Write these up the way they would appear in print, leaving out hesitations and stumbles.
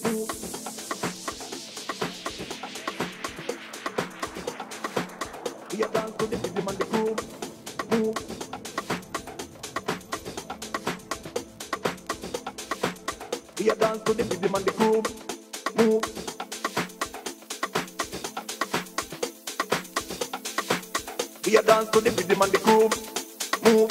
We a dance to the rhythm and the groove. Move. We a dance to the rhythm and the groove. Move. We a dance to the rhythm and the groove. Move.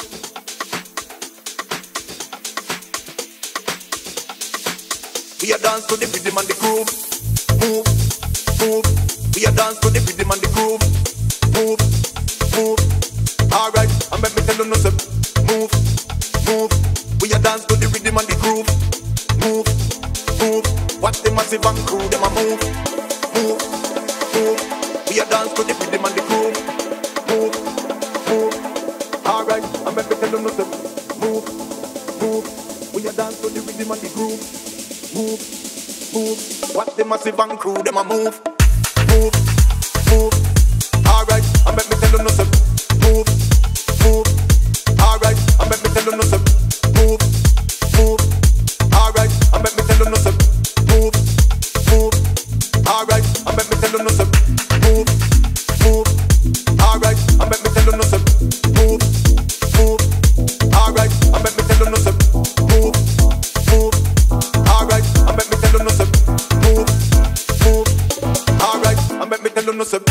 We a dance to the rhythm and the groove. Move. Move. We a dance to the rhythm and the groove. Move. Move. Alright, and let me tell you no say. Move. Move. We a dance to the rhythm and the groove. Move. Move. Watch the massive and crew, them a move. Move. Move. We a dance to the rhythm and the groove. Move. Move. Alright, and let me tell you no say. Move. Move. We a dance to the rhythm and the groove. Move. Move. Watch the massive and crew, them a move. Move. Move. Alright, and let me tell you no say. Move. Move. Alright, and let me tell you no say. Move. Move. Alright, and let me tell you no say. Move. Move. Alright, and let me tell you no say. Move. Move. Alright, and let me tell you no say. Move. Move. Alright, and let me tell you no say. Move. Move. Alright, and let me tell you no say. Move. Move. Alright, and let me tell you no say.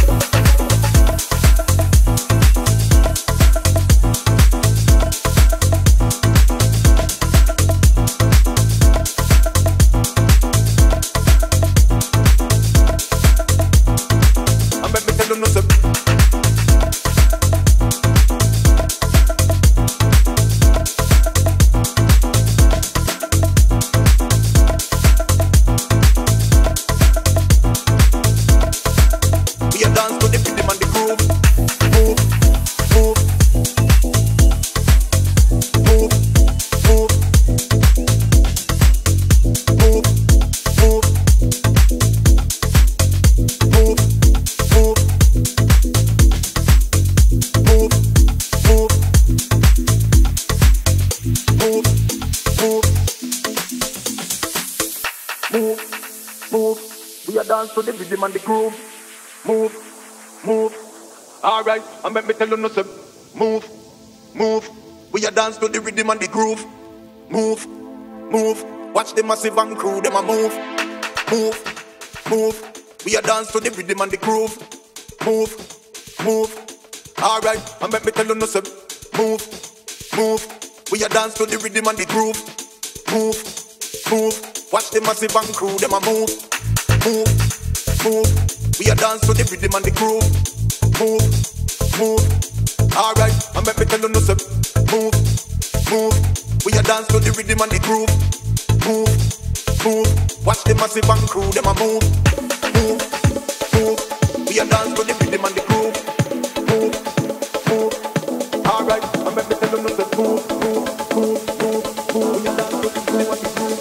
Move, move, we a dance to the rhythm and the groove. Move, move, alright, and let me tell you no say. Move, move, we a dance to the rhythm and the groove. Move, move, watch the massive and crew, them a move. Move, move, we a dance to the rhythm and the groove. Move, move, alright, and let me tell you no say. Move, move, we a dance to the rhythm and the groove. Move, move. Watch the massive and crew, them a move. Move, move. We a dance to the rhythm and the groove. Move, move. Alright, and let me tell you no say. Move, move. We a dance to the rhythm and the groove. Move, move. Watch the massive and crew, them a move. Move, move. We a dance to the rhythm and the groove. Move, move. Alright, and let me tell you no say. Move, move, move, move, move. We a dance to the rhythm and the groove.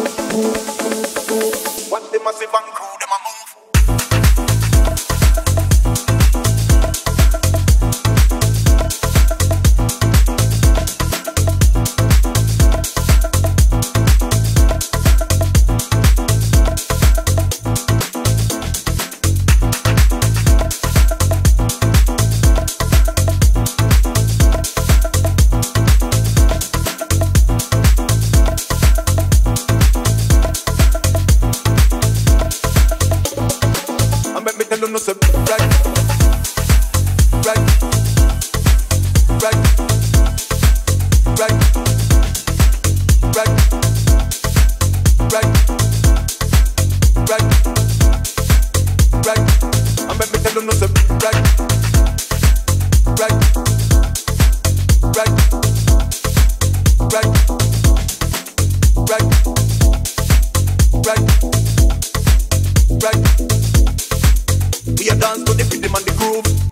Watch the massive and crew, them a move. Tell you no say right, right, right, right, right, right, right, right. And let me tell you no say right, right, right, right, right, right, right. We a dance to the rhythm and the groove.